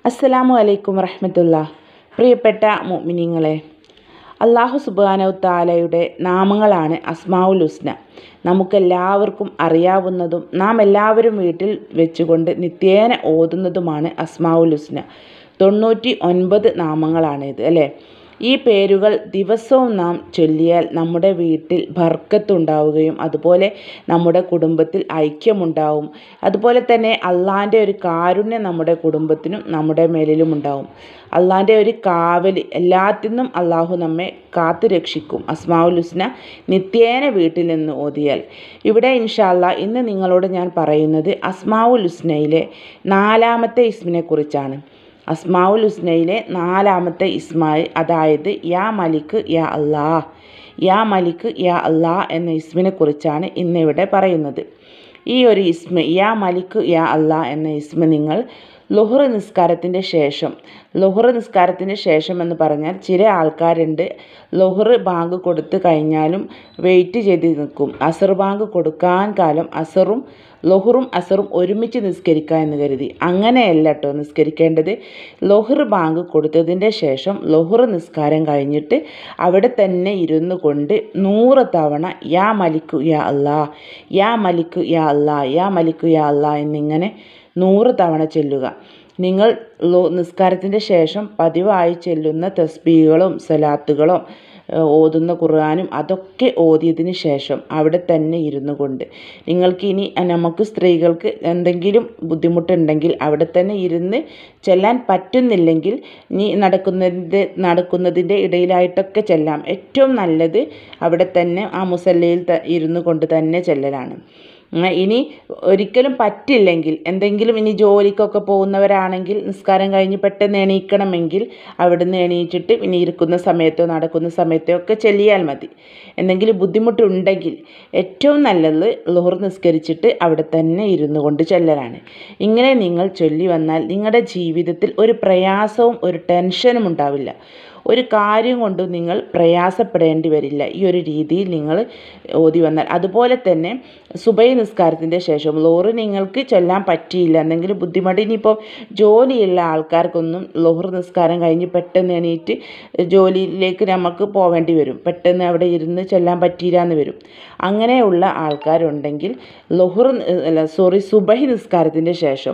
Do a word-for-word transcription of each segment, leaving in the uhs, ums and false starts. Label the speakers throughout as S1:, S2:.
S1: അസ്സലാമു അലൈക്കും വറഹ്മത്തുള്ളാഹി. പ്രിയപ്പെട്ട മുഅ്മിനീങ്ങളെ, അല്ലാഹു സുബ്ഹാനഹു തആലയുടെ നാമങ്ങളാണ് അസ്മാഉൽ ഹുസ്ന. നമുക്കെല്ലാവർക്കും അറിയാവുന്നതും നാം എല്ലാവരും വീട്ടിൽ വെച്ചുകൊണ്ട് നിത്യേന ഓതുന്നതുമാണ് അസ്മാഉൽ ഹുസ്ന. തൊണ്ണൂറ്റി ഒൻപത് നാമങ്ങളാണിത് അല്ലേ. ഈ പേരുകൾ ദിവസവും നാം ചൊല്ലിയാൽ നമ്മുടെ വീട്ടിൽ ബർക്കത്തുണ്ടാവുകയും അതുപോലെ നമ്മുടെ കുടുംബത്തിൽ ഐക്യമുണ്ടാവും. അതുപോലെ തന്നെ അള്ളാൻ്റെ ഒരു കാരുണ്യം നമ്മുടെ കുടുംബത്തിനും നമ്മുടെ മേലിലും ഉണ്ടാവും. അള്ളാൻ്റെ ഒരു കാവൽ എല്ലാത്തിനും അള്ളാഹു നമ്മെ കാത്തു രക്ഷിക്കും അസ്മാഉൽ ഹുസ്ന നിത്യേന വീട്ടിൽ നിന്ന് ഓതിയാൽ. ഇവിടെ ഇൻഷാ അല്ലാഹ് ഇന്ന് നിങ്ങളോട് ഞാൻ പറയുന്നത് അസ്മാഉൽ ഹുസ്നയിലെ നാലാമത്തെ ഇസ്മിനെ കുറിച്ചാണ്. അസ്മാഉൽ ഹുസ്നയിലെ നാലാമത്തെ ഇസ്മായി, അതായത് യാ മലിക് യാ അല്ലാഹ്, യാ മലിക് യാ അല്ലാഹ് എന്ന ഇസ്മിനെ കുറിച്ചാണ് ഇന്നിവിടെ പറയുന്നത്. ഈ ഒരു ഇസ്മ യാ മലിക് യാ അല്ലാഹ് എന്ന ഇസ്മ നിങ്ങൾ ലുഹ്ർ നിസ്കാരത്തിൻ്റെ ശേഷം, ലുഹ്ർ നിസ്കാരത്തിൻ്റെ ശേഷം എന്ന് പറഞ്ഞാൽ ചില ആൾക്കാരുണ്ട് ലുഹ്ർ ബാങ്ക് കൊടുത്ത് കഴിഞ്ഞാലും വെയിറ്റ് ചെയ്ത് നിൽക്കും. അസർ ബാങ്ക് കൊടുക്കാൻ കാലം അസറും ലുഹ്റും അസറും ഒരുമിച്ച് നിസ്കരിക്കുക എന്ന് കരുതി. അങ്ങനെയല്ല കേട്ടോ നിസ്കരിക്കേണ്ടത്. ലുഹ്ർ ബാങ്ക് കൊടുത്തതിൻ്റെ ശേഷം ലുഹ്ർ നിസ്കാരം കഴിഞ്ഞിട്ട് അവിടെ തന്നെ ഇരുന്നു കൊണ്ട് നൂറ് തവണ യാ മലിക് യാ അല്ലാഹ്, യാ മലിക് യാ അല്ലാഹ്, യാ മലിക് യാ അല്ലാഹ് എന്നിങ്ങനെ നൂറ് തവണ ചൊല്ലുക. നിങ്ങൾ നിസ്കാരത്തിൻ്റെ ശേഷം പതിവായി ചെല്ലുന്ന തസ്ബീഹുകളും സലാത്തുകളും ഓതുന്ന ഖുർആനും അതൊക്കെ ഓതിയതിന് ശേഷം അവിടെ തന്നെ ഇരുന്നു കൊണ്ട്, നിങ്ങൾക്ക് ഇനി നമുക്ക് സ്ത്രീകൾക്ക് എന്തെങ്കിലും ബുദ്ധിമുട്ടുണ്ടെങ്കിൽ അവിടെ തന്നെ ഇരുന്ന് ചെല്ലാൻ പറ്റുന്നില്ലെങ്കിൽ ഇനി നടക്കുന്നതിൻ്റെ നടക്കുന്നതിൻ്റെ ഇടയിലായിട്ടൊക്കെ ചെല്ലാം. ഏറ്റവും നല്ലത് അവിടെ തന്നെ ആ മുസല്ലയിൽ ഇരുന്നു കൊണ്ട് തന്നെ ചെല്ലലാണ്. ഇനി ഒരിക്കലും പറ്റില്ലെങ്കിൽ, എന്തെങ്കിലും ഇനി ജോലിക്കൊക്കെ പോകുന്നവരാണെങ്കിൽ നിസ്കാരം കഴിഞ്ഞ് പെട്ടെന്ന് എണീക്കണമെങ്കിൽ അവിടുന്ന് എണീറ്റിട്ട് ഇനി ഇരിക്കുന്ന സമയത്തോ നടക്കുന്ന സമയത്തോ ഒക്കെ ചെല്ലിയാൽ മതി. എന്തെങ്കിലും ബുദ്ധിമുട്ടുണ്ടെങ്കിൽ ഏറ്റവും നല്ലത് ളുഹർ നിസ്കരിച്ചിട്ട് അവിടെ തന്നെ ഇരുന്നു കൊണ്ട് ചെല്ലലാണ്. ഇങ്ങനെ നിങ്ങൾ ചൊല്ലി വന്നാൽ നിങ്ങളുടെ ജീവിതത്തിൽ ഒരു പ്രയാസവും ഒരു ടെൻഷനും ഉണ്ടാവില്ല. ഒരു കാര്യം കൊണ്ട് നിങ്ങൾ പ്രയാസപ്പെടേണ്ടി വരില്ല ഈ ഒരു രീതിയിൽ നിങ്ങൾ ഓതി വന്നാൽ. അതുപോലെ തന്നെ സുബൈ നിസ്കാരത്തിൻ്റെ ശേഷം ളുഹർ നിങ്ങൾക്ക് ചൊല്ലാൻ പറ്റിയില്ല, എന്തെങ്കിലും ബുദ്ധിമുട്ട്, ഇനിയിപ്പോൾ ജോലിയുള്ള ആൾക്കാർക്കൊന്നും ളുഹർ നിസ്കാരം കഴിഞ്ഞ് പെട്ടെന്ന് എണീറ്റ് ജോലിയിലേക്ക് നമുക്ക് പോവേണ്ടി വരും, പെട്ടെന്ന് അവിടെ ഇരുന്ന് ചൊല്ലാൻ പറ്റിയില്ല എന്ന് വരും. അങ്ങനെയുള്ള ആൾക്കാരുണ്ടെങ്കിൽ ളുഹർ അല്ല സോറി സുബഹി നിസ്കാരത്തിൻ്റെ ശേഷം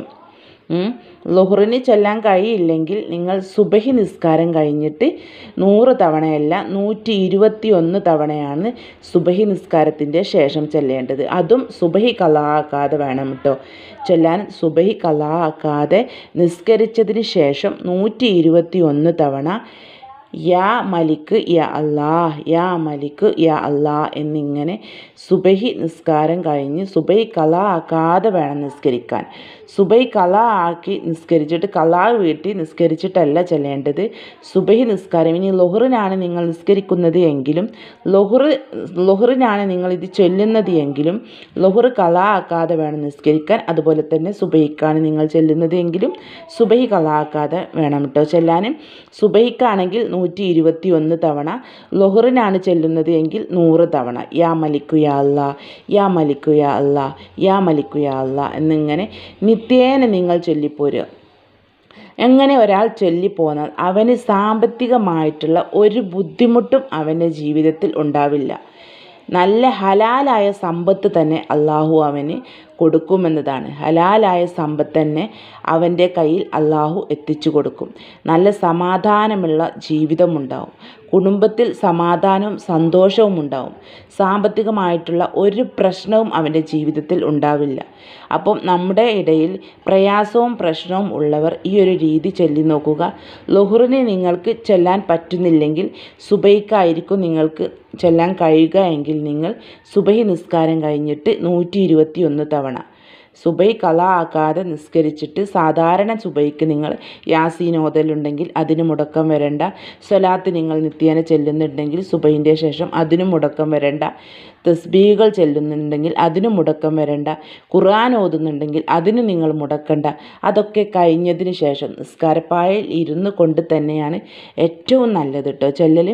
S1: ളുഹറിന് ചൊല്ലാൻ കഴിയില്ലെങ്കിൽ നിങ്ങൾ സുബഹി നിസ്കാരം കഴിഞ്ഞിട്ട് നൂറ് തവണയല്ല നൂറ്റി ഇരുപത്തി ഒന്ന് തവണയാണ് സുബഹി നിസ്കാരത്തിൻ്റെ ശേഷം ചൊല്ലേണ്ടത്. അതും സുബഹി ഖളാ ആക്കാതെ വേണം കേട്ടോ ചൊല്ലാൻ. സുബഹി ഖളാ ആക്കാതെ നിസ്കരിച്ചതിന് ശേഷം നൂറ്റി ഇരുപത്തി ഒന്ന് തവണ യാ മലിക് യാ അല്ലാഹ്, യാ മലിക് യാ അല്ലാഹ് എന്നിങ്ങനെ സുബഹി നിസ്കാരം കഴിഞ്ഞ് സുബഹി ഖളാ ആക്കാതെ വേണം നിസ്കരിക്കാൻ. സുബഹി ഖളാ ആക്കി നിസ്കരിച്ചിട്ട് ഖളാ വീട്ടി നിസ്കരിച്ചിട്ടല്ല ചെല്ലേണ്ടത്. സുബഹി നിസ്കാരം ഇനി ളുഹറിനാണ് നിങ്ങൾ നിസ്കരിക്കുന്നത് എങ്കിലും ളുഹർ ളുഹറിനാണ് നിങ്ങൾ ഇത് ചൊല്ലുന്നത് എങ്കിലും ളുഹർ ഖളാ ആക്കാതെ വേണം നിസ്കരിക്കാൻ. അതുപോലെ തന്നെ സുബഹിക്കാണ് നിങ്ങൾ ചെല്ലുന്നത് എങ്കിലും സുബഹി ഖളാ ആക്കാതെ വേണം കേട്ടോ ചെല്ലാനും. സുബഹിക്കാണെങ്കിൽ നൂറ്റി ഇരുപത്തി ഒന്ന് തവണ, ളുഹറിനാണ് ചെല്ലുന്നത് എങ്കിൽ നൂറ് തവണ യാ മലിക് യാ അല്ലാഹ്, യാ മലിക് യാ അല്ലാഹ്, യാ മലിക് യാ അല്ലാഹ് എന്നിങ്ങനെ നിത്യേന നിങ്ങൾ ചൊല്ലിപ്പോരുക. എങ്ങനെ ഒരാൾ ചൊല്ലിപ്പോന്നാൽ അവന് സാമ്പത്തികമായിട്ടുള്ള ഒരു ബുദ്ധിമുട്ടും അവൻ്റെ ജീവിതത്തിൽ ഉണ്ടാവില്ല. നല്ല ഹലാലായ സമ്പത്ത് തന്നെ അള്ളാഹു അവന് കൊടുക്കുമെന്നതാണ്. ഹലാലായ സമ്പത്ത് തന്നെ അവൻ്റെ കയ്യിൽ അള്ളാഹു എത്തിച്ചു കൊടുക്കും. നല്ല സമാധാനമുള്ള ജീവിതമുണ്ടാവും. കുടുംബത്തിൽ സമാധാനവും സന്തോഷവും ഉണ്ടാവും. സാമ്പത്തികമായിട്ടുള്ള ഒരു പ്രശ്നവും അവൻ്റെ ജീവിതത്തിൽ ഉണ്ടാവില്ല. അപ്പം നമ്മുടെ ഇടയിൽ പ്രയാസവും പ്രശ്നവും ഉള്ളവർ ഈ ഒരു രീതി ചൊല്ലി നോക്കുക. ളുഹറിന് നിങ്ങൾക്ക് ചൊല്ലാൻ പറ്റുന്നില്ലെങ്കിൽ സുബഹിക്കായിരിക്കും നിങ്ങൾക്ക് ചൊല്ലാൻ കഴിയുക എങ്കിൽ നിങ്ങൾ സുബഹി നിസ്കാരം കഴിഞ്ഞിട്ട് നൂറ്റി ഇരുപത്തി ഒന്ന് തവണ സുബഹി ഖളാ ആക്കാതെ നിസ്കരിച്ചിട്ട് സാധാരണ സുബഹിക്ക് നിങ്ങൾ യാസീൻ ഓതലുണ്ടെങ്കിൽ അതിന് മുടക്കം വരണ്ട. സ്വലാത്ത് നിങ്ങൾ നിത്യേന ചെല്ലുന്നുണ്ടെങ്കിൽ സുബഹിൻ്റെ ശേഷം അതിനും മുടക്കം വരണ്ട. തസ്ബീഹുകൾ ചെല്ലുന്നുണ്ടെങ്കിൽ അതിനും മുടക്കം വരണ്ട. ഖുർആൻ ഓതുന്നുണ്ടെങ്കിൽ അതിന് നിങ്ങൾ മുടക്കണ്ട. അതൊക്കെ കഴിഞ്ഞതിന് ശേഷം നിസ്കാരപ്പായയിൽ ഇരുന്ന് കൊണ്ട് തന്നെയാണ് ഏറ്റവും നല്ലത് കേട്ടോ ചൊല്ലൽ.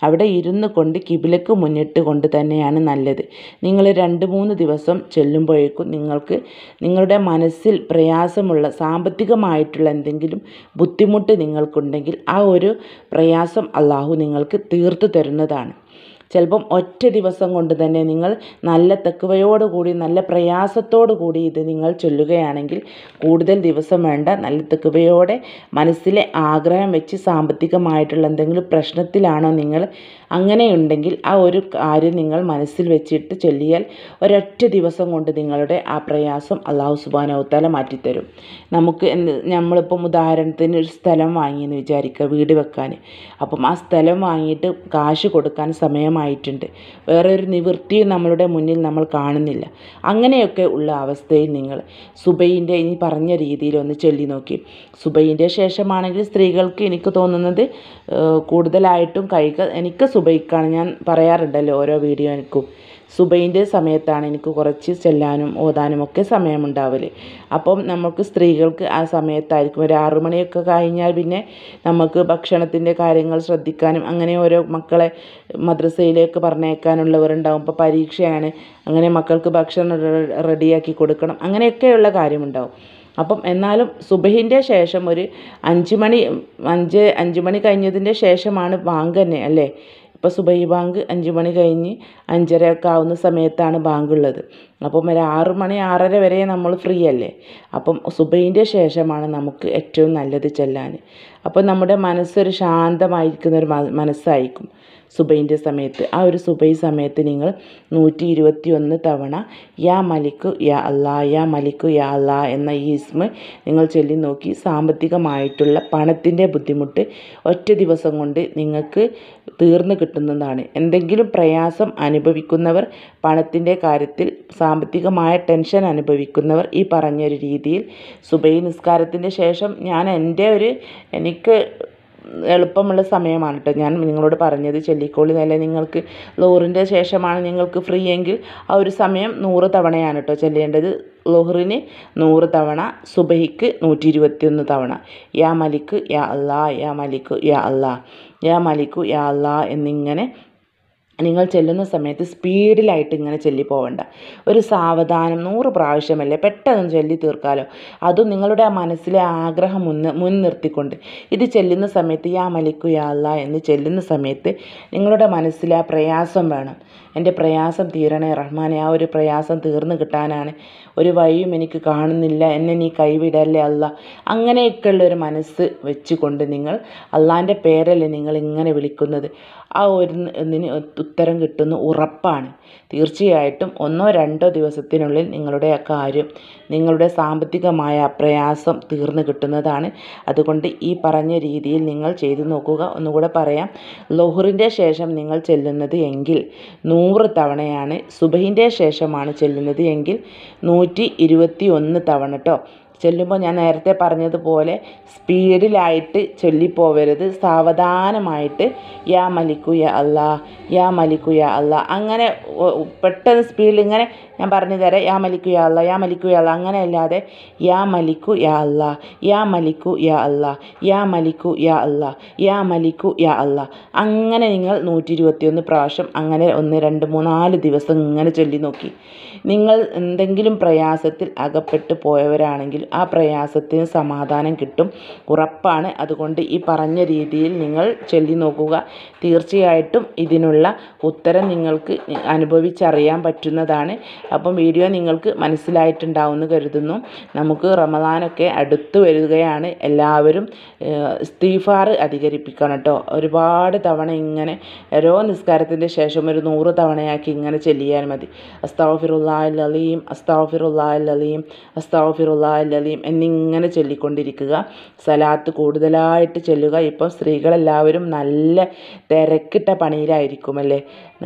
S1: അവിടെ ഇരുന്ന് കൊണ്ട് കിബിലക്ക് മുന്നിട്ട് കൊണ്ട് തന്നെയാണ് നല്ലത്. നിങ്ങൾ രണ്ട് മൂന്ന് ദിവസം ചെല്ലുമ്പോഴേക്കും നിങ്ങൾക്ക് നിങ്ങളുടെ മനസ്സിൽ പ്രയാസമുള്ള സാമ്പത്തികമായിട്ടുള്ള എന്തെങ്കിലും ബുദ്ധിമുട്ട് നിങ്ങൾക്കുണ്ടെങ്കിൽ ആ ഒരു പ്രയാസം അള്ളാഹു നിങ്ങൾക്ക് തീർത്തു തരുന്നതാണ്. ചിലപ്പം ഒറ്റ ദിവസം കൊണ്ട് തന്നെ നിങ്ങൾ നല്ല തെക്കുവയോടുകൂടി നല്ല പ്രയാസത്തോടു കൂടി ഇത് നിങ്ങൾ ചൊല്ലുകയാണെങ്കിൽ കൂടുതൽ ദിവസം വേണ്ട. നല്ല തെക്കുവയോടെ മനസ്സിലെ ആഗ്രഹം വെച്ച് സാമ്പത്തികമായിട്ടുള്ള എന്തെങ്കിലും പ്രശ്നത്തിലാണോ നിങ്ങൾ, അങ്ങനെയുണ്ടെങ്കിൽ ആ ഒരു കാര്യം നിങ്ങൾ മനസ്സിൽ വെച്ചിട്ട് ചൊല്ലിയാൽ ഒരൊറ്റ ദിവസം കൊണ്ട് നിങ്ങളുടെ ആ പ്രയാസം അള്ളാഹു സുബ്ഹാനഹു വ തആല മാറ്റിത്തരും. നമുക്ക് എന്ത് നമ്മളിപ്പം ഉദാഹരണത്തിന് ഒരു സ്ഥലം വാങ്ങിയെന്ന് വിചാരിക്കുക, വീട് വെക്കാൻ. അപ്പം ആ സ്ഥലം വാങ്ങിയിട്ട് കാശ് കൊടുക്കാൻ സമയമായിട്ടുണ്ട്. വേറെ ഒരു നിവൃത്തിയും നമ്മളുടെ മുന്നിൽ നമ്മൾ കാണുന്നില്ല. അങ്ങനെയൊക്കെ ഉള്ള അവസ്ഥയിൽ നിങ്ങൾ സുബൈൻ്റെ ഈ പറഞ്ഞ രീതിയിൽ ഒന്ന് ചൊല്ലി നോക്കി. സുബൈൻ്റെ ശേഷമാണെങ്കിൽ സ്ത്രീകൾക്ക് എനിക്ക് തോന്നുന്നത് കൂടുതലായിട്ടും കൈകൾ എനിക്ക് സുബൈക്കാണ്, ഞാൻ പറയാറുണ്ടല്ലോ ഓരോ വീഡിയോ എനിക്കും സുബൈൻ്റെ സമയത്താണ് എനിക്ക് കുറച്ച് ചെല്ലാനും ഓതാനും ഒക്കെ സമയമുണ്ടാവൽ. അപ്പം നമുക്ക് സ്ത്രീകൾക്ക് ആ സമയത്തായിരിക്കും. ഒരു ആറു മണിയൊക്കെ കഴിഞ്ഞാൽ പിന്നെ നമുക്ക് ഭക്ഷണത്തിൻ്റെ കാര്യങ്ങൾ ശ്രദ്ധിക്കാനും അങ്ങനെ ഓരോ മക്കളെ മദ്രസയിലേക്ക് പറഞ്ഞേക്കാനുള്ളവരുണ്ടാവും. ഇപ്പോൾ പരീക്ഷയാണ്, അങ്ങനെ മക്കൾക്ക് ഭക്ഷണം റെഡിയാക്കി കൊടുക്കണം, അങ്ങനെയൊക്കെയുള്ള കാര്യമുണ്ടാവും. അപ്പം എന്നാലും സുബഹിൻ്റെ ശേഷം ഒരു അഞ്ച് മണി അഞ്ച് അഞ്ച് മണി കഴിഞ്ഞതിൻ്റെ ശേഷമാണ് ബാങ്ക് തന്നെ അല്ലേ. ഇപ്പോൾ സുബഹി ബാങ്ക് അഞ്ച് മണി കഴിഞ്ഞ് അഞ്ചര ഒക്കെ ആവുന്ന സമയത്താണ് ബാങ്കുള്ളത്. അപ്പം ഒരു ആറ് മണി ആറര വരെ നമ്മൾ ഫ്രീ അല്ലേ. അപ്പം സുബഹിൻ്റെ ശേഷമാണ് നമുക്ക് ഏറ്റവും നല്ലത് ചെല്ലാൻ. അപ്പം നമ്മുടെ മനസ്സൊരു ശാന്തമായിരിക്കുന്നൊരു മനസ്സായിരിക്കും സുബൈൻ്റെ സമയത്ത്. ആ ഒരു സുബൈ സമയത്ത് നിങ്ങൾ നൂറ്റി ഇരുപത്തി ഒന്ന് തവണ യാ മലിക്കു യാ അല്ലാ യാ മലിക്കു യാ അല്ലാ എന്ന ഈ ഇസ്മ നിങ്ങൾ ചൊല്ലി നോക്കി. സാമ്പത്തികമായിട്ടുള്ള പണത്തിൻ്റെ ബുദ്ധിമുട്ട് ഒറ്റ ദിവസം കൊണ്ട് നിങ്ങൾക്ക് തീർന്നു കിട്ടുന്നതാണ്. എന്തെങ്കിലും പ്രയാസം അനുഭവിക്കുന്നവർ, പണത്തിൻ്റെ കാര്യത്തിൽ സാമ്പത്തികമായ ടെൻഷൻ അനുഭവിക്കുന്നവർ ഈ പറഞ്ഞൊരു രീതിയിൽ സുബൈ നിസ്കാരത്തിൻ്റെ ശേഷം ഞാൻ എൻ്റെ ഒരു എനിക്ക് എളുപ്പമുള്ള സമയമാണ് കേട്ടോ ഞാൻ നിങ്ങളോട് പറഞ്ഞത് ചൊല്ലിക്കോളി. നല്ല നിങ്ങൾക്ക് ലോറിൻ്റെ ശേഷമാണ് നിങ്ങൾക്ക് ഫ്രീ എങ്കിൽ ആ ഒരു സമയം നൂറ് തവണയാണ് കേട്ടോ ചൊല്ലേണ്ടത്. ലോഹറിന് നൂറ് തവണ, സുബഹിക്ക് നൂറ്റി ഇരുപത്തി ഒന്ന് തവണ യാ മലിക്ക് യാ അല്ലാ യാ മലിക്ക് യാ അല്ലാ യാ മലിക്കു യാ അല്ലാ എന്നിങ്ങനെ നിങ്ങൾ ചെല്ലുന്ന സമയത്ത് സ്പീഡിലായിട്ട് ഇങ്ങനെ ചൊല്ലി പോകണ്ട. ഒരു സാവധാനം നൂറ് പ്രാവശ്യമല്ലേ, പെട്ടെന്ന് ചൊല്ലി തീർക്കാമല്ലോ. അതും നിങ്ങളുടെ ആ മനസ്സിലെ ആഗ്രഹം മുൻ മുൻനിർത്തിക്കൊണ്ട് ഇത് ചെല്ലുന്ന സമയത്ത് യാ മലിക്കു യാ അല്ലാ എന്ന് ചെല്ലുന്ന സമയത്ത് നിങ്ങളുടെ മനസ്സിലെ ആ പ്രയാസം വേണം. എൻ്റെ പ്രയാസം തീരണേ റഹ്മാനെ, ആ ഒരു പ്രയാസം തീർന്നു കിട്ടാനാണ്, ഒരു വഴിയും എനിക്ക് കാണുന്നില്ല, എന്നെ നീ കൈവിടല്ലേ അല്ലാ. അങ്ങനെയൊക്കെയുള്ളൊരു മനസ്സ് വെച്ചുകൊണ്ട് നിങ്ങൾ അള്ളാൻ്റെ പേരല്ലേ നിങ്ങൾ ഇങ്ങനെ വിളിക്കുന്നത്, ആ ഒരു ഇതിന് ഉത്തരം കിട്ടുന്ന ഉറപ്പാണ്. തീർച്ചയായിട്ടും ഒന്നോ രണ്ടോ ദിവസത്തിനുള്ളിൽ നിങ്ങളുടെ ആ കാര്യം, നിങ്ങളുടെ സാമ്പത്തികമായ പ്രയാസം തീർന്നു കിട്ടുന്നതാണ്. അതുകൊണ്ട് ഈ പറഞ്ഞ രീതിയിൽ നിങ്ങൾ ചെയ്തു നോക്കുക. ഒന്നുകൂടെ പറയാം, ലോഹറിൻ്റെ ശേഷം നിങ്ങൾ ചെല്ലുന്നത് എങ്കിൽ നൂറ് തവണയാണ്, സുബഹിൻ്റെ ശേഷമാണ് ചെല്ലുന്നത് എങ്കിൽ നൂറ്റി ഇരുപത്തി ഒന്ന് തവണ കേട്ടോ. ചൊല്ലുമ്പോൾ ഞാൻ നേരത്തെ പറഞ്ഞതുപോലെ സ്പീഡിലായിട്ട് ചൊല്ലിപ്പോവരുത്. സാവധാനമായിട്ട് യാ മലിക്കു യാ അല്ലാ യാ മലിക്കു യാ അല്ലാ അങ്ങനെ പെട്ടെന്ന് സ്പീഡിൽ ഇങ്ങനെ ഞാൻ പറഞ്ഞു തരാം. യാ മലിക്കു യാ അല്ലാ യാ മലിക്കു യാ അല്ലാ അങ്ങനെ അല്ലാതെ യാ മലിക്കു യാ അല്ലാ യാ മലിക്കു യാ അല്ലാ യാ മലിക്കു യാ അല്ലാ യാ മലിക്കു യാ അല്ലാ അങ്ങനെ നിങ്ങൾ നൂറ്റി ഇരുപത്തി ഒന്ന് പ്രാവശ്യം അങ്ങനെ ഒന്ന് രണ്ട് മൂന്നാല് ദിവസം ഇങ്ങനെ ചൊല്ലി നോക്കി. നിങ്ങൾ എന്തെങ്കിലും പ്രയാസത്തിൽ അകപ്പെട്ടു പോയവരാണെങ്കിൽ ആ പ്രയാസത്തിന് സമാധാനം കിട്ടും, ഉറപ്പാണ്. അതുകൊണ്ട് ഈ പറഞ്ഞ രീതിയിൽ നിങ്ങൾ ചൊല്ലി നോക്കുക. തീർച്ചയായിട്ടും ഇതിനുള്ള ഉത്തരം നിങ്ങൾക്ക് അനുഭവിച്ചറിയാൻ പറ്റുന്നതാണ്. അപ്പം വീഡിയോ നിങ്ങൾക്ക് മനസ്സിലായിട്ടുണ്ടാവുമെന്ന് കരുതുന്നു. നമുക്ക് റമദാനൊക്കെ അടുത്ത് വരികയാണ്. എല്ലാവരും ഇസ്തിഗ്ഫാർ അധികരിപ്പിക്കണം കേട്ടോ. ഒരുപാട് തവണ ഇങ്ങനെ ഓരോ നിസ്കാരത്തിൻ്റെ ശേഷം ഒരു നൂറ് തവണയാക്കി ഇങ്ങനെ ചൊല്ലിയാൽ മതി. അസ്തഗ്ഫിറുല്ലാഹൽ അലീം അസ്തഗ്ഫിറുല്ലാഹൽ അലീം അസ്തഗ്ഫിറുല്ലാഹൽ അലീം എന്നിങ്ങനെ ചൊല്ലിക്കൊണ്ടിരിക്കുക. സലാത്ത് കൂടുതലായിട്ട് ചൊല്ലുക. ഇപ്പം സ്ത്രീകളെല്ലാവരും നല്ല തിരക്കിട്ട പണിയിലായിരിക്കുമല്ലേ.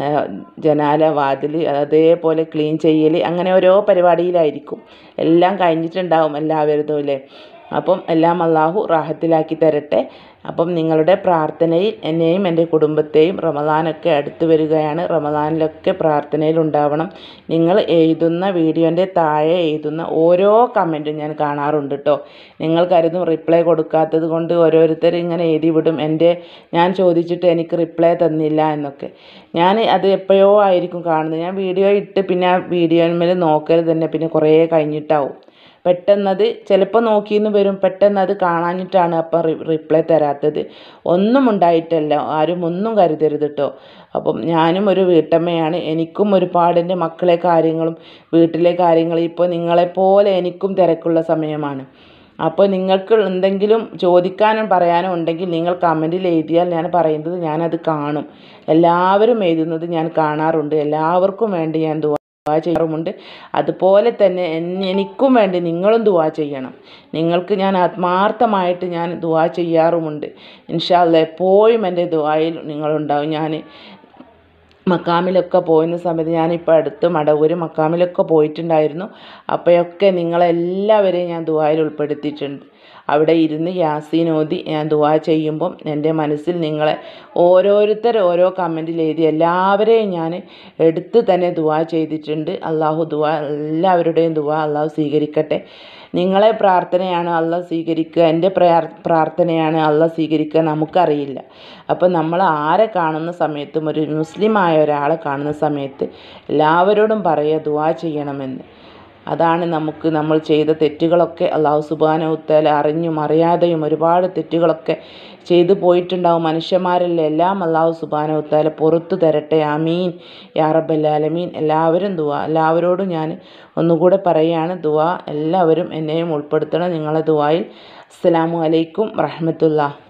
S1: ജനാല വാതിൽ അതേപോലെ ക്ലീൻ ചെയ്യൽ അങ്ങനെ ഓരോ പരിപാടിയിലായിരിക്കും. എല്ലാം കഴിഞ്ഞിട്ടുണ്ടാവും എല്ലാവരും അല്ലേ. അപ്പം എല്ലാം അള്ളാഹു റാഹത്തിലാക്കി തരട്ടെ. അപ്പം നിങ്ങളുടെ പ്രാർത്ഥനയിൽ എന്നെയും എൻ്റെ കുടുംബത്തെയും, റമദാനൊക്കെ അടുത്ത് വരികയാണ്, റമദാനിലൊക്കെ പ്രാർത്ഥനയിൽ ഉണ്ടാവണം. നിങ്ങൾ എഴുതുന്ന വീഡിയോൻ്റെ താഴെ എഴുതുന്ന ഓരോ കമൻറ്റും ഞാൻ കാണാറുണ്ട് കേട്ടോ. നിങ്ങൾ കരുതും റിപ്ലൈ കൊടുക്കാത്തത് കൊണ്ട് ഓരോരുത്തർ ഇങ്ങനെ എഴുതി വിടും, എൻ്റെ ഞാൻ ചോദിച്ചിട്ട് എനിക്ക് റിപ്ലൈ തന്നില്ല എന്നൊക്കെ. ഞാൻ അത് എപ്പോഴോ ആയിരിക്കും കാണുന്നത്. ഞാൻ വീഡിയോ ഇട്ട് പിന്നെ ആ വീഡിയോയിൽ നോക്കൽ തന്നെ പിന്നെ കുറേ കഴിഞ്ഞിട്ടാവും. പെട്ടെന്നത് ചിലപ്പോൾ നോക്കിയെന്ന് വരും, പെട്ടെന്നത് കാണാഞ്ഞിട്ടാണ് അപ്പം റി റിപ്ലൈ തരാത്തത്. ഒന്നും ഉണ്ടായിട്ടല്ല, ആരും ഒന്നും കരുതരുത് കേട്ടോ. അപ്പം ഞാനും ഒരു വീട്ടമ്മയാണ്, എനിക്കും ഒരുപാട് എൻ്റെ മക്കളെ കാര്യങ്ങളും വീട്ടിലെ കാര്യങ്ങളും ഇപ്പോൾ നിങ്ങളെപ്പോലെ എനിക്കും തിരക്കുള്ള സമയമാണ്. അപ്പോൾ നിങ്ങൾക്ക് എന്തെങ്കിലും ചോദിക്കാനും പറയാനും ഉണ്ടെങ്കിൽ നിങ്ങൾ കമൻറ്റിൽ എഴുതിയാൽ ഞാൻ പറയുന്നത് ഞാനത് കാണും. എല്ലാവരും എഴുതുന്നത് ഞാൻ കാണാറുണ്ട്. എല്ലാവർക്കും വേണ്ടി ഞാൻ ദുആ ചെയ്യാറുമുണ്ട്. അതുപോലെ തന്നെ എനിക്കും വേണ്ടി നിങ്ങളും ദുആ ചെയ്യണം. നിങ്ങൾക്ക് ഞാൻ ആത്മാർത്ഥമായിട്ട് ഞാൻ ദുആ ചെയ്യാറുമുണ്ട്. ഇൻഷാ അല്ലാഹ് എപ്പോഴും എൻ്റെ ദുആയിൽ നിങ്ങളുണ്ടാവും. ഞാൻ മക്കാമിലൊക്കെ പോകുന്ന സമയത്ത് ഞാനിപ്പോൾ അടുത്ത് മടവൂർ മക്കാമിലൊക്കെ പോയിട്ടുണ്ടായിരുന്നു. അപ്പോഴൊക്കെ നിങ്ങളെല്ലാവരെയും ഞാൻ ദുആയിൽ ഉൾപ്പെടുത്തിയിട്ടുണ്ട്. അവിടെ ഇരുന്ന് യാസീൻ ഓതി ഞാൻ ദുആ ചെയ്യുമ്പം എൻ്റെ മനസ്സിൽ നിങ്ങളെ ഓരോരുത്തർ ഓരോ കമൻറ്റിൽ എഴുതി എല്ലാവരെയും ഞാൻ എടുത്ത് തന്നെ ദുആ ചെയ്തിട്ടുണ്ട്. അള്ളാഹു ദുആ എല്ലാവരുടെയും ദുആ അള്ളാഹു സ്വീകരിക്കട്ടെ. നിങ്ങളെ പ്രാർത്ഥനയാണ് അള്ളാഹ് സ്വീകരിക്കുക, എൻ്റെ പ്രാർത്ഥനയാണ് അള്ളാഹ് സ്വീകരിക്കുക നമുക്കറിയില്ല. അപ്പം നമ്മൾ ആരെ കാണുന്ന സമയത്തും ഒരു മുസ്ലിമായ ഒരാളെ കാണുന്ന സമയത്ത് എല്ലാവരോടും പറയുക ദുആ ചെയ്യണമെന്ന്. അതാണ് നമുക്ക് നമ്മൾ ചെയ്ത തെറ്റുകളൊക്കെ അള്ളാഹു സുബ്ഹാനഹു വതആല അറിഞ്ഞും അറിയാതെയും ഒരുപാട് തെറ്റുകളൊക്കെ ചെയ്തു പോയിട്ടുണ്ടാവും. മനുഷ്യന്മാരല്ലേ, എല്ലാം അള്ളാഹു സുബ്ഹാനഹു വതആല പുറത്തു തരട്ടെ. ആമീൻ യാ റബ്ബൽ ആലമീൻ. എല്ലാവരും ദുആ, എല്ലാവരോടും ഞാൻ ഒന്നുകൂടെ പറയുകയാണ് ദുആ എല്ലാവരും എന്നെയും ഉൾപ്പെടുത്തണം നിങ്ങളെ ദുആയിൽ. അസ്സലാമു അലൈക്കും റഹ്മത്തുള്ളാഹി.